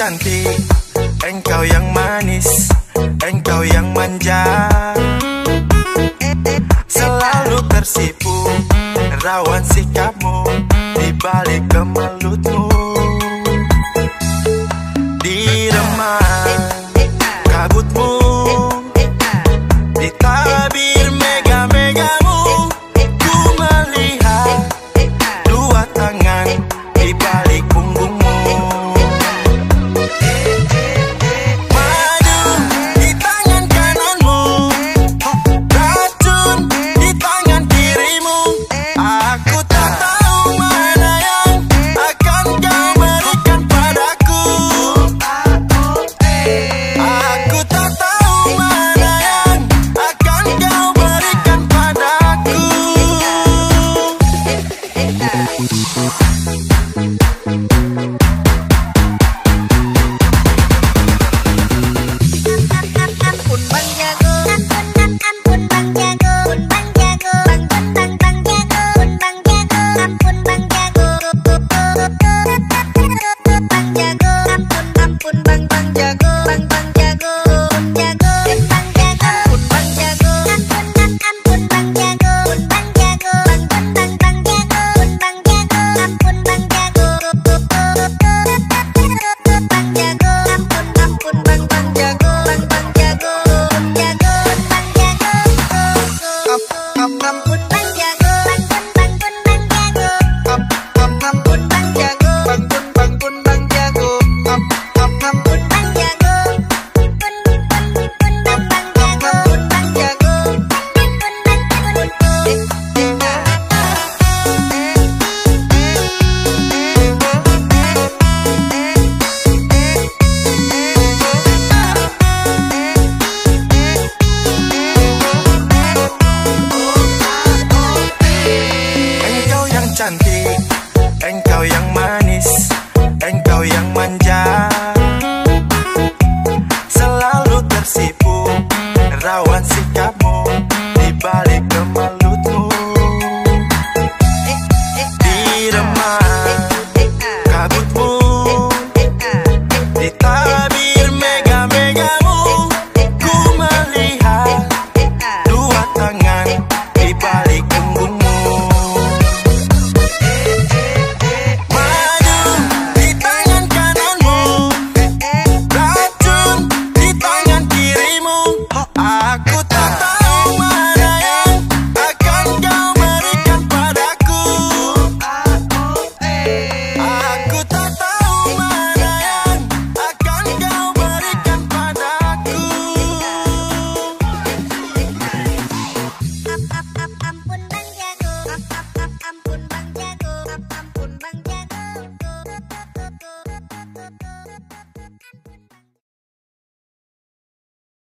cantik, engkau yang manis, engkau yang manja. Selalu tersipu rawan sikapmu di balik kemelutmu. Diremang kabutmu, ditabir mega-megamu. Ku melihat dua tangan di balik punggungmu. Madu di tangan kananmu, racun di tangan kirimu. Aku tak tahu mana yang akan kau berikan padaku. Aku tak tahu mana yang akan kau berikan padaku. Ampun Bang Jago, ampun Bang Jago, Bang Jago, Bang Jago, Bang Jago, ampun Bang Jago, Bang Jago, ampun Bang Jago, Bang Jago, Jago, Bang Jago, ampun Bang Jago, ampun Bang Jago, Bang Jago, Bang Jago, Bang Jago, ampun Bang Jago, Bang Jago, ampun Bang Jago, Bang Jago, Jago, Bang Jago, ampun Bang Jago, ampun Bang Jago, ampun Bang Jago, ampun Bang Jago, ampun Bang Jago, Engkau yang cantik, engkau yang manis, engkau yang manja. Selalu tersipu rawan sikapmu di balik kemelutmu. Diremang